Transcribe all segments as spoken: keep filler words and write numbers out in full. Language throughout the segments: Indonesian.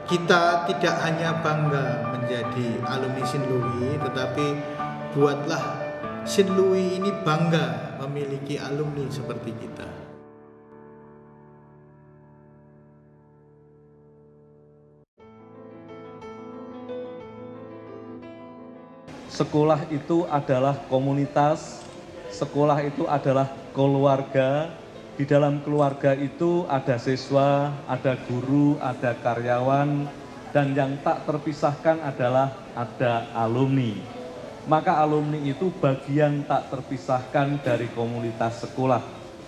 kita tidak hanya bangga menjadi alumni Sinlui, tetapi buatlah Sinlui ini bangga memiliki alumni seperti kita. Sekolah itu adalah komunitas, sekolah itu adalah keluarga. Di dalam keluarga itu ada siswa, ada guru, ada karyawan, dan yang tak terpisahkan adalah ada alumni. Maka alumni itu bagian tak terpisahkan dari komunitas sekolah.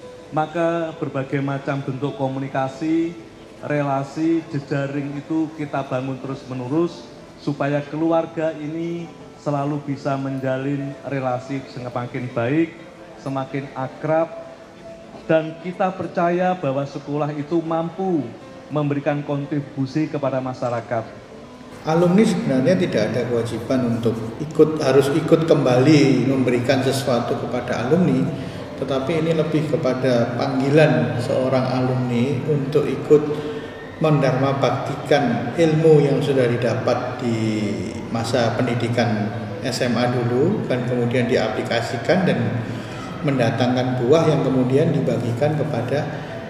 Maka berbagai macam bentuk komunikasi, relasi, jejaring itu kita bangun terus-menerus supaya keluarga ini selalu bisa menjalin relasi semakin baik, semakin akrab, dan kita percaya bahwa sekolah itu mampu memberikan kontribusi kepada masyarakat. Alumni sebenarnya tidak ada kewajiban untuk ikut harus ikut kembali memberikan sesuatu kepada alumni, tetapi ini lebih kepada panggilan seorang alumni untuk ikut mendharma baktikan ilmu yang sudah didapat di masa pendidikan S M A dulu, dan kemudian diaplikasikan dan mendatangkan buah yang kemudian dibagikan kepada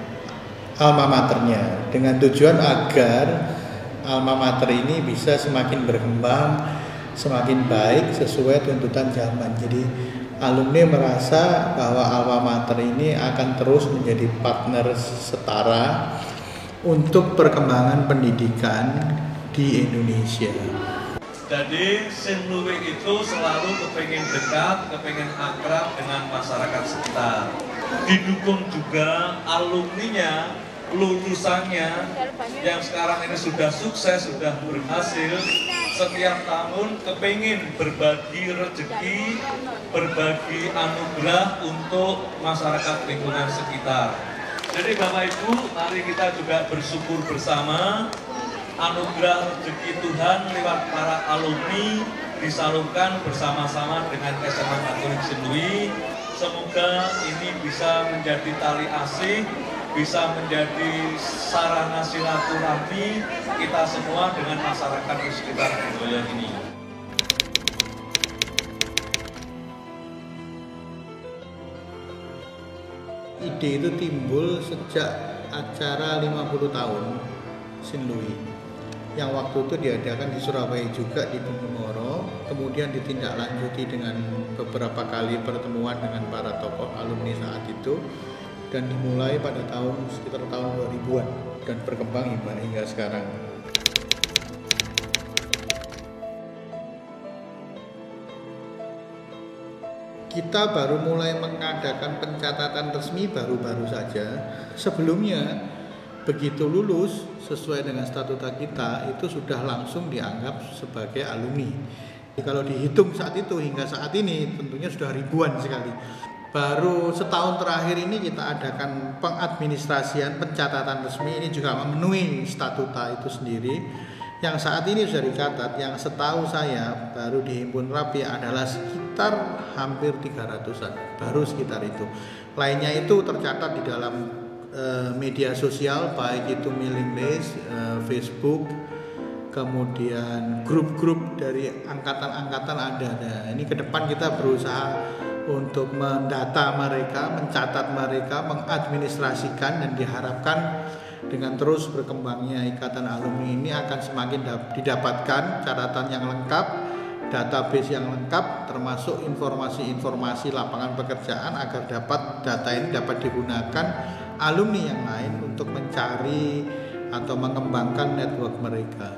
alma maternya, dengan tujuan agar alma mater ini bisa semakin berkembang, semakin baik sesuai tuntutan zaman. Jadi alumni merasa bahwa alma mater ini akan terus menjadi partner setara untuk perkembangan pendidikan di Indonesia. Jadi Sinlui itu selalu kepengen dekat, kepengen akrab dengan masyarakat sekitar. Didukung juga alumninya, lulusannya yang sekarang ini sudah sukses, sudah berhasil. Setiap tahun kepengen berbagi rezeki, berbagi anugerah untuk masyarakat lingkungan sekitar. Jadi Bapak Ibu, mari kita juga bersyukur bersama. Anugerah rezeki Tuhan lewat para alumni disalurkan bersama-sama dengan S M A Katolik Sinlui. Semoga ini bisa menjadi tali asih, bisa menjadi sarana silaturahmi kita semua dengan masyarakat di sekitar wilayah ini. Ide itu timbul sejak acara lima puluh tahun Sinlui, yang waktu itu diadakan di Surabaya juga di Bungkemoro, kemudian ditindaklanjuti dengan beberapa kali pertemuan dengan para tokoh alumni saat itu, dan dimulai pada tahun sekitar tahun dua ribuan dan berkembang hingga sekarang. Kita baru mulai mengadakan pencatatan resmi baru-baru saja. Sebelumnya begitu lulus sesuai dengan statuta kita itu sudah langsung dianggap sebagai alumni. Jadi kalau dihitung saat itu hingga saat ini tentunya sudah ribuan sekali. Baru setahun terakhir ini kita adakan pengadministrasian pencatatan resmi, ini juga memenuhi statuta itu sendiri. Yang saat ini sudah dicatat, yang setahu saya baru dihimpun rapi adalah sekitar hampir tiga ratusan, baru sekitar itu. Lainnya itu tercatat di dalam media sosial, baik itu mailing list, Facebook, kemudian grup-grup dari angkatan-angkatan ada. Nah, ini ke depan kita berusaha untuk mendata mereka, mencatat mereka, mengadministrasikan, dan diharapkan dengan terus berkembangnya ikatan alumni ini akan semakin didapatkan catatan yang lengkap, database yang lengkap, termasuk informasi-informasi lapangan pekerjaan agar dapat data ini dapat digunakan alumni yang lain untuk mencari atau mengembangkan network mereka.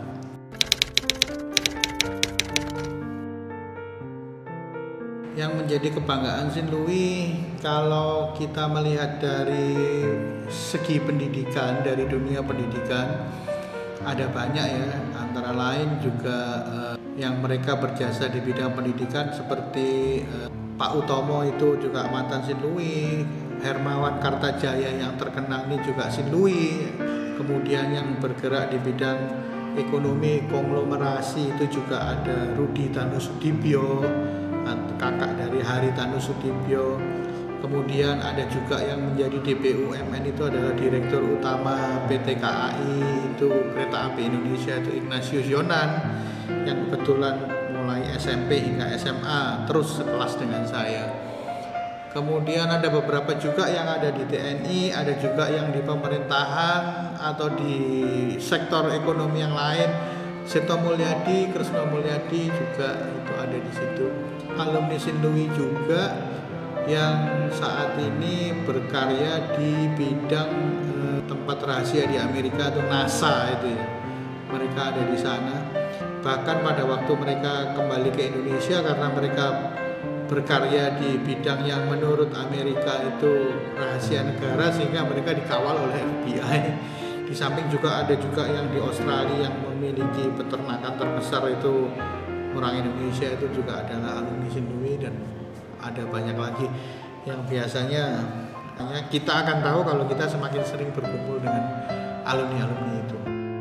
Yang menjadi kebanggaan Sinlui kalau kita melihat dari segi pendidikan, dari dunia pendidikan ada banyak ya, antara lain juga eh, yang mereka berjasa di bidang pendidikan seperti eh, Pak Utomo itu juga mantan Sinlui, Hermawan Kartajaya yang terkenal ini juga Sinlui, kemudian yang bergerak di bidang ekonomi konglomerasi itu juga ada Rudi Tanusudibyo, kakak dari Hari Tanusudibyo, Kemudian ada juga yang menjadi D P U M N itu adalah Direktur Utama P T K A I itu Kereta Api Indonesia itu Ignatius Yonan yang kebetulan mulai S M P hingga S M A terus sekelas dengan saya. Kemudian ada beberapa juga yang ada di T N I, ada juga yang di pemerintahan atau di sektor ekonomi yang lain. Seto Mulyadi, Kresna Mulyadi juga itu ada di situ. Alumni Saint Louis juga yang saat ini berkarya di bidang eh, tempat rahasia di Amerika atau NASA itu ya. Mereka ada di sana. Bahkan pada waktu mereka kembali ke Indonesia karena mereka berkarya di bidang yang menurut Amerika itu rahasia negara sehingga mereka dikawal oleh F B I. Di samping juga ada juga yang di Australia yang memiliki peternakan terbesar itu orang Indonesia itu juga adalah alumni Saint Louis dan ada banyak lagi yang biasanya hanya kita akan tahu kalau kita semakin sering berkumpul dengan alumni-alumni itu.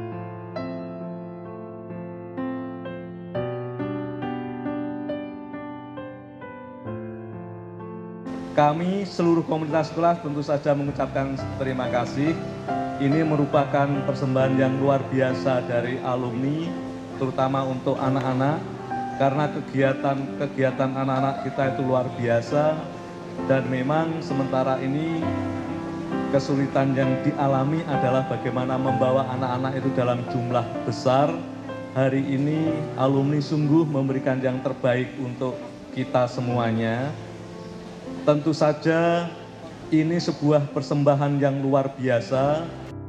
Kami seluruh komunitas sekolah tentu saja mengucapkan terima kasih. Ini merupakan persembahan yang luar biasa dari alumni, terutama untuk anak-anak, karena kegiatan-kegiatan anak-anak kita itu luar biasa dan memang sementara ini kesulitan yang dialami adalah bagaimana membawa anak-anak itu dalam jumlah besar. Hari ini alumni sungguh memberikan yang terbaik untuk kita semuanya. Tentu saja ini sebuah persembahan yang luar biasa.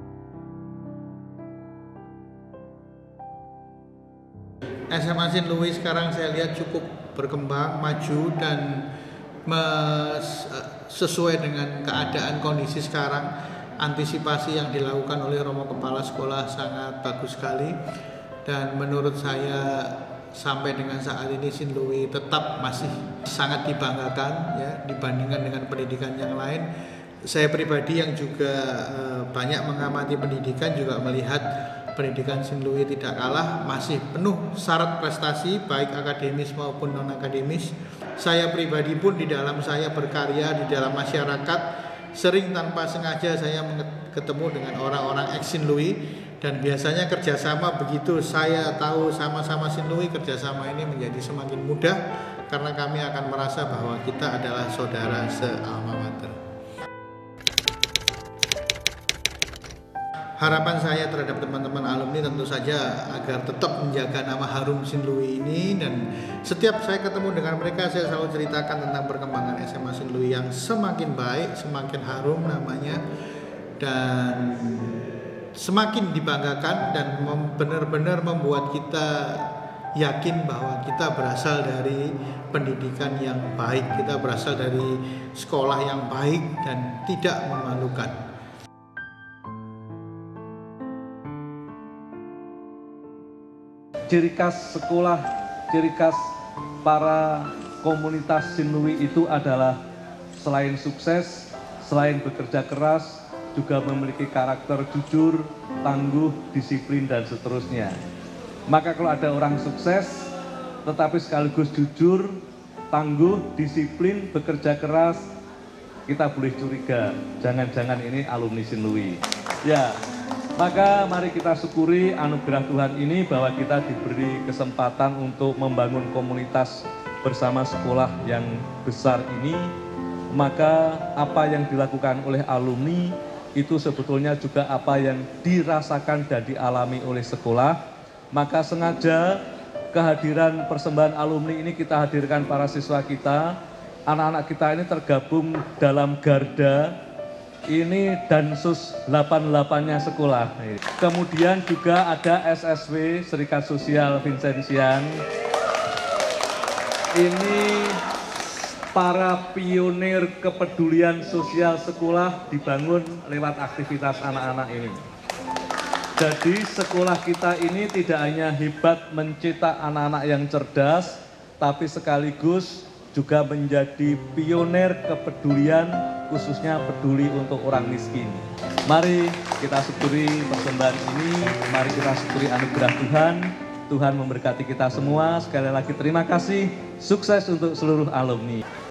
S M A Saint Louis sekarang saya lihat cukup berkembang, maju dan mes, sesuai dengan keadaan kondisi sekarang. Antisipasi yang dilakukan oleh Romo Kepala Sekolah sangat bagus sekali dan menurut saya sampai dengan saat ini Saint Louis tetap masih sangat dibanggakan ya dibandingkan dengan pendidikan yang lain. Saya pribadi yang juga eh, banyak mengamati pendidikan juga melihat pendidikan Saint Louis tidak kalah, masih penuh syarat prestasi baik akademis maupun non akademis. Saya pribadi pun di dalam saya berkarya di dalam masyarakat sering tanpa sengaja saya ketemu dengan orang-orang ex Saint Louis dan biasanya kerjasama begitu saya tahu sama-sama Saint Louis, kerjasama ini menjadi semakin mudah karena kami akan merasa bahwa kita adalah saudara se-alma mater. Harapan saya terhadap teman-teman alumni tentu saja agar tetap menjaga nama harum Saint Louis ini dan setiap saya ketemu dengan mereka saya selalu ceritakan tentang perkembangan S M A Saint Louis yang semakin baik, semakin harum namanya dan semakin dibanggakan dan mem- benar-benar membuat kita yakin bahwa kita berasal dari pendidikan yang baik, kita berasal dari sekolah yang baik dan tidak memalukan. Ciri khas sekolah, ciri khas para komunitas Saint Louis itu adalah selain sukses, selain bekerja keras, juga memiliki karakter jujur, tangguh, disiplin, dan seterusnya. Maka kalau ada orang sukses, tetapi sekaligus jujur, tangguh, disiplin, bekerja keras, kita boleh curiga, jangan-jangan ini alumni Saint Louis. Ya. Maka mari kita syukuri anugerah Tuhan ini bahwa kita diberi kesempatan untuk membangun komunitas bersama sekolah yang besar ini. Maka apa yang dilakukan oleh alumni itu sebetulnya juga apa yang dirasakan dan dialami oleh sekolah. Maka sengaja kehadiran persembahan alumni ini kita hadirkan para siswa kita. Anak-anak kita ini tergabung dalam garda ini Dansus delapan puluh delapan-nya sekolah. Kemudian juga ada S S W, Serikat Sosial Vincentian. Ini para pionir kepedulian sosial sekolah dibangun lewat aktivitas anak-anak ini. Jadi sekolah kita ini tidak hanya hebat mencetak anak-anak yang cerdas, tapi sekaligus juga menjadi pionir kepedulian, khususnya peduli untuk orang miskin. Mari kita syukuri persembahan ini, mari kita syukuri anugerah Tuhan. Tuhan memberkati kita semua. Sekali lagi terima kasih, sukses untuk seluruh alumni.